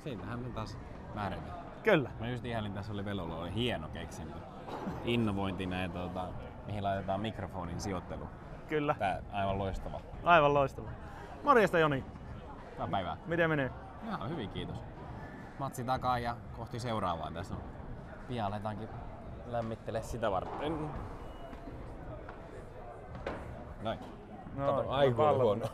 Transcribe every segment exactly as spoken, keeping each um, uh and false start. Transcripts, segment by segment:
Siitähän me taas lähdetään. Kyllä. Mä just ihailin, tässä oli Velolla oli hieno keksintö. Innovointina ja tuota, mihin laitetaan mikrofonin sijoittelu. Kyllä. Tää aivan loistava. Aivan loistava. Morjesta Joni. Hyvää päivää. Miten menee? Ihan hyvin, kiitos. Matsi takaa ja kohti seuraavaa. Tässä on pian aletaankin lämmittele sitä varten. Noin. No, Kato, aiku on huono.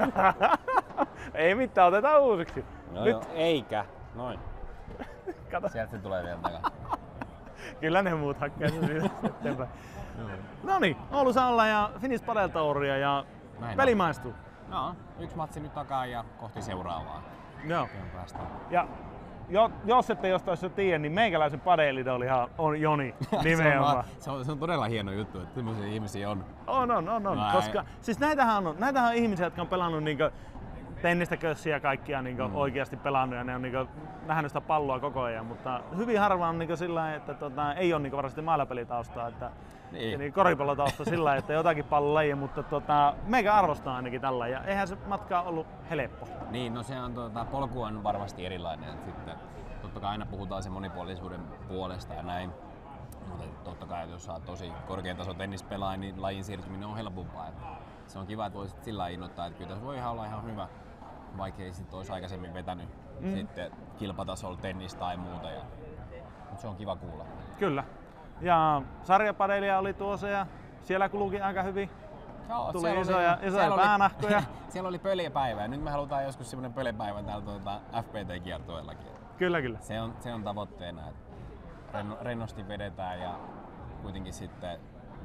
Ei mitään, otetaan uusiksi. No Nyt. joo, eikä. Noin. Kato. Sieltä se tulee vielä takaa. Kyllä ne muut hakkee sen siitä eteenpäin. Noniin, Oulussa ollaan ja Finnish Padel Touria ja Näin peli on. maistuu. No, yksi matsi nyt takaa ja kohti seuraavaa. Joo. Pian päästään. Ja jo, jos ette jostain jo tiedä, niin meikäläisen padelidolihan on Joni nimenomaan. se, on, se on todella hieno juttu, että tämmöisiä ihmisiä on. On, on, on, on. No, koska siis näitähän on, näitähän on ihmisiä, jotka on pelannut niinku tennistä, kössiä ja kaikkia niinku mm. oikeasti pelannut ja ne on niinku nähnyt sitä palloa koko ajan, mutta hyvin harva on niinku sillä lailla, että tota, ei ole niinku varmasti mailapelitaustaa, että Niin. niin koripallotausta sillä lailla, että jotakin pallolajia, mutta tota, meikä arvostaa ainakin tällä ja eihän se matka ollut helppo. Niin, no se on, tuota, polku on varmasti erilainen. Että sitten, totta kai aina puhutaan sen monipuolisuuden puolesta ja näin. Mutta totta kai, jos saa tosi korkean tason tennispelaaja, niin lajin siirtyminen on helpompaa. Että se on kiva, että voisit sillä lailla innoittaa, että kyllä tässä voi ihan olla ihan hyvä, vaikka ei sitten olisi aikaisemmin vetänyt mm. sitten kilpatasolla tennis tai muuta. Ja, mutta se on kiva kuulla. Kyllä. Ja sarjapadelia oli tuossa ja siellä kuluki aika hyvin. Joo, Tuli siellä isoja, oli, isoja siellä päänahkoja. Oli, siellä oli pöliäpäivä. Nyt me halutaan joskus semmoinen pöliäpäivä täällä tuota F P T-kiertueellakin. Kyllä, kyllä. Se on, se on tavoitteena, että renno, rennosti vedetään ja kuitenkin sitten,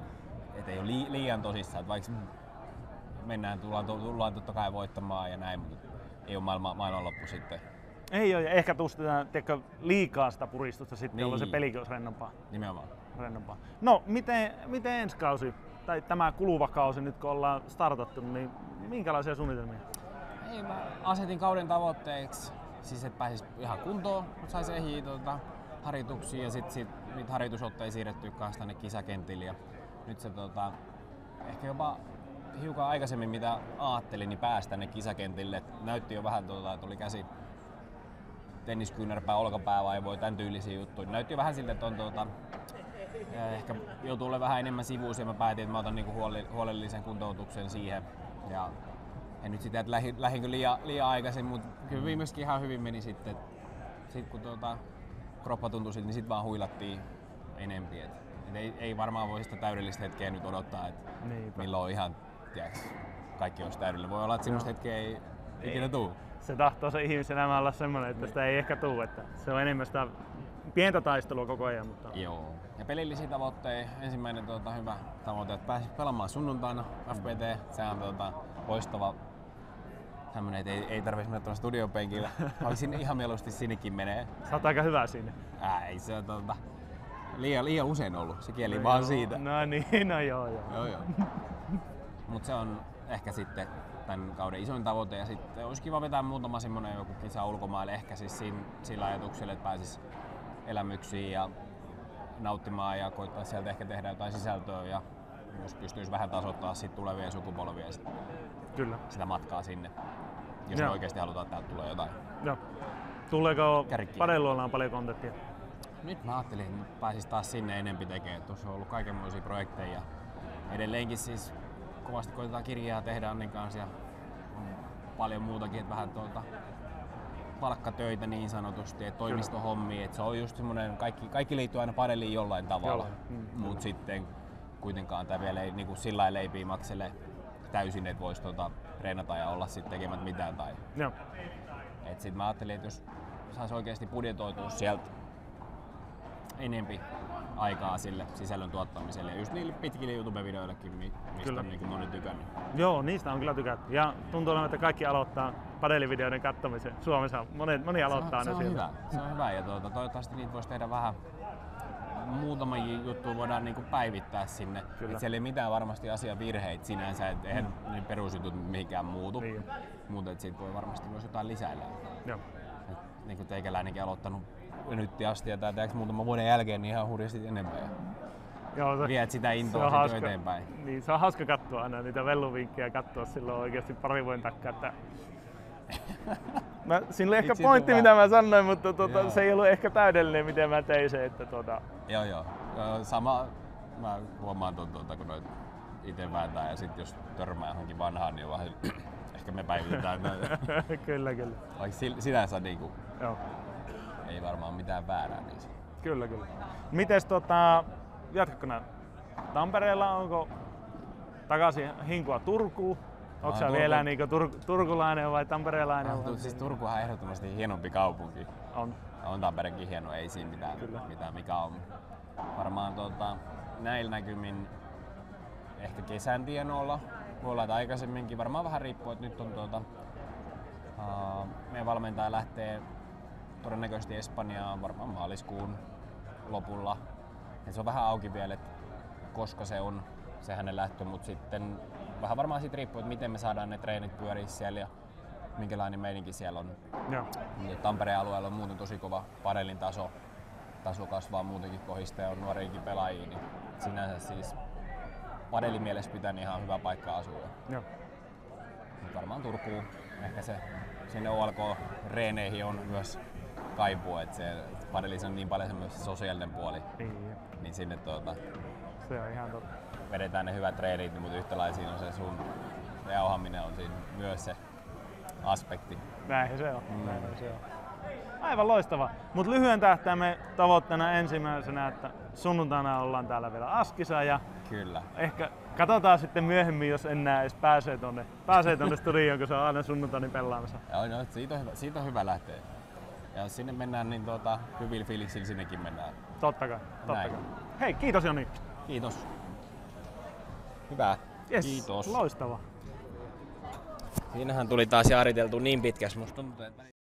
et ei ole li, liian tosissaan. Että vaikka mennään, tullaan, tullaan totta kai voittamaan ja näin, mutta ei ole maailman, maailmanloppu sitten. Ei ole, ja ehkä tuosta liikaa sitä puristusta sitten, niin. Jolloin se pelikin olisi rennompaa. Nimenomaan. rennompaa. No, miten, miten ensi kausi, tai tämä kuluva kausi nyt kun ollaan startattu, niin minkälaisia suunnitelmia? Ei, mä asetin kauden tavoitteeksi, siis että pääsis ihan kuntoon, mutta saisi ehjiä tuota, harjoituksia ja sitten sit, niitä harjoitusotteja siirrettyä kanssa tänne kisakentille. Ja nyt se tota, ehkä jopa hiukan aikaisemmin mitä ajattelin, niin pääsi tänne kisakentille. Näytti jo vähän, tuota, että oli käsi tenniskyynärpää, olkapäävaivoja, tämän tyylisiä juttuja. Näytti jo vähän siltä, että on tuota, ehkä joutuu olemaan vähän enemmän sivuus ja mä päätin, että mä otan niinku huolellisen kuntoutuksen siihen. Ja en nyt sitä, että lähin, lähinkö liian, liian aikaisin, mutta kyllä viimeiskin ihan hyvin meni sitten. Sitten kun tuota, kroppa tuntui siltä, niin sitten vaan huilattiin enempi. Et, et ei, ei varmaan voi sitä täydellistä hetkeä nyt odottaa, että milloin on ihan, tiiäks, kaikki olisi täydellinen. Voi olla, että semmoista hetkeä ei ikinä tule. Se tahtoo se ihmisen elämä olla semmoinen, että sitä ei ehkä tule. Että se on enemmän sitä pientä taistelua koko ajan. Mutta... Joo. Ja pelillisiä tavoitteita. Ensimmäinen tuota, hyvä tavoite, että pääsis pelaamaan sunnuntaina F P T. Se on tuota, loistava tämmönen, että ei, ei tarvitse mennä tuolla studiopenkillä. Haluaisin ihan mieluusti sinnekin menee. Sä oot aika hyvä siinä. Ää, ei se on tuota, liian, liian usein ollut. Se kieli no vaan joo. siitä. No niin, no joo joo. joo, joo. Mut se on ehkä sitten tämän kauden isoin tavoite ja sitten olisi kiva vetää muutama semmonen joku kisa ulkomaille ehkä siis siinä, sillä ajatuksella, että pääsis elämyksiin ja nauttimaan ja koittaa sieltä ehkä tehdä jotain sisältöä ja jos pystyisi vähän tasoittaa sit tulevia sukupolvia sit Kyllä. sitä matkaa sinne, jos me oikeasti halutaan, että täältä tulee jotain. Joo. Tuleeko Kärkkiä. padelluollaan paljon kontenttia? Nyt mä ajattelin, että pääsis taas sinne enempi tekemään. Tuossa on ollut kaikenmoisia projekteja ja edelleenkin siis kovasti koitetaan kirjaa tehdä Annin kanssa ja on paljon muutakin, että vähän tuolta palkkatöitä niin sanotusti, että toimistohommia, että se on just semmoinen, kaikki, kaikki liittyy aina padeliin jollain tavalla, mm, mutta sitten kuitenkaan tämä vielä ei niin sillä lailla leipii maksele täysin, että voisi tuota, treenata ja olla sitten tekemät mitään. Tai... Joo. Et sit mä ajattelin, että jos saisi oikeasti budjetoitua sieltä enempi aikaa sille sisällön tuottamiselle ja just niille pitkille YouTube-videoillekin, mistä kyllä. on niin moni tykännyt. Joo, niistä on kyllä tykätty. Ja tuntuu olevan, että kaikki aloittaa padelivideoiden katsomisen. Suomessa moni, moni aloittaa se on, ne se on sieltä. Hyvä. Se on hyvä ja tuota, toivottavasti niitä voisi tehdä vähän muutama juttu voidaan niinku päivittää sinne. Et siellä ei mitään varmasti asiavirheitä sinänsä, et eihän mm. ne perusjutut mihinkään muutu. Niin. Mutta siitä voi varmasti myös jotain lisäillä. Joo. Et, niin kuin teikäläinenkin aloittanut nyt asti ja tää muutaman vuoden jälkeen niin ihan hurjasti enemmän. Joo, se, viet sitä intoa hauska, eteenpäin. Niin, se on hauska katsoa aina niitä velluvinkkejä katsoa silloin oikeasti pari vuoden takaa, että Mä, siinä oli ehkä Itse pointti, tulee. mitä mä sanoin, mutta tuota, Joo. se ei ollut ehkä täydellinen, miten mä tein se. Että tuota... Joo, joo. Ö, Sama mä huomaan ton, tuota, kun noit ite vääntää ja sit jos törmää johonkin vanhaan, niin on vähän ehkä me päivitetään noita. Kyllä, kyllä. Vaikka sil- sinänsä niinku, Joo. ei varmaan mitään väärää niissä. Kyllä, kyllä. Mites tota, jatkatko nää? Tampereella onko takaisin hinkua Turkuun? Onko Mä sä oon vielä Turku- niinku tur- turkulainen vai tamperelainen? Ah, vai? siis Turkuhan on ehdottomasti hienompi kaupunki. On. On Tamperekin hieno, ei siinä mitään, Kyllä. mitään mikä on. Varmaan tota, näillä näkymin ehkä kesän tienoilla. Voi olla, että aikaisemminkin, varmaan vähän riippuu, että nyt on tuota, uh, meidän valmentaja lähtee todennäköisesti Espanjaan varmaan maaliskuun lopulla. Et se on vähän auki vielä, että koska se on se hänen lähtö, mutta sitten vähän varmaan siitä riippuu, että miten me saadaan ne treenit pyöriä siellä ja minkälainen meininki siellä on. Joo. Mutta Tampereen alueella on muuten tosi kova padelin taso. Taso kasvaa muutenkin kohista ja on nuoriakin pelaajia, niin sinänsä siis padelin mielessä pitää niin ihan hyvä paikka asua. Joo. Mut varmaan Turkuun, ehkä se sinne O L K-reeneihin on myös kaipua, että se padelissa on niin paljon semmoinen sosiaalinen puoli, Niin. niin sinne tuota, Se on ihan totta. vedetään ne hyvät treenit, mutta yhtä lailla siinä on se sun jauhaminen on siinä myös se aspekti. Näinhän se on. Mm. Näinhän se on. Aivan loistava. Mutta lyhyen tähtäimen tavoitteena ensimmäisenä, että sunnuntaina ollaan täällä vielä Askissa ja Kyllä. ehkä katsotaan sitten myöhemmin, jos enää edes pääsee tonne, pääsee tonne studioon, kun se on aina sunnuntaina pelaamassa. Joo, no, siitä, on hyvä, siitä on hyvä lähteä. Ja jos sinne mennään, niin tuota, hyvillä fiiliksillä sinnekin mennään. Totta kai, totta Näin. kai. Hei, kiitos Joni. Kiitos. Hyvä. Yes, Kiitos. loistava. Siinähän tuli taas jaariteltu niin pitkäs. Musta tuntuu, että